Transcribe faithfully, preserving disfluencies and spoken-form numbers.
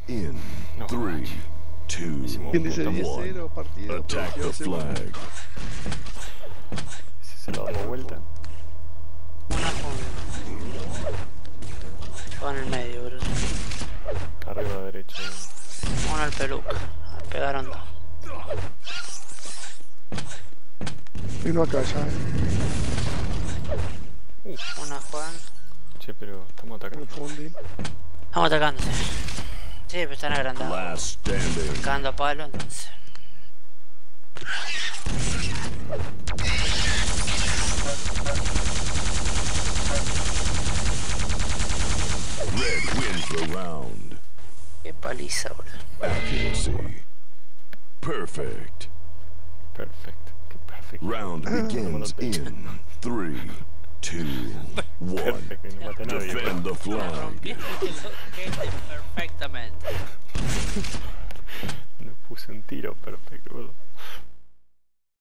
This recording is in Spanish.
in No, three, two, ¿Quién dice diez one. cero partido? Attack the flag. Si se lo damos vuelta. Una con... con el medio, bro. Arriba a la derecha. Una al peluca. Pegaron dos. Y uno acá ya, eh. Una Juan. Che, pero estamos atacando. Un fundi. Estamos atacando, sí. Sí, pero están agrandados. Last standing. Cagando a palo, entonces. Red wins the round. Qué paliza, bro. Accuracy. Perfect. Perfecto. Qué perfecto. Round begins in three, two, one. Perfecto, y no mata a nadie. Defend the flag. Perfectamente. No puse un tiro perfecto, boludo.